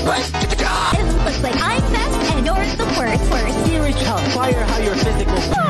It looks like I'm best and you're the worst. Here is hellfire, how your physical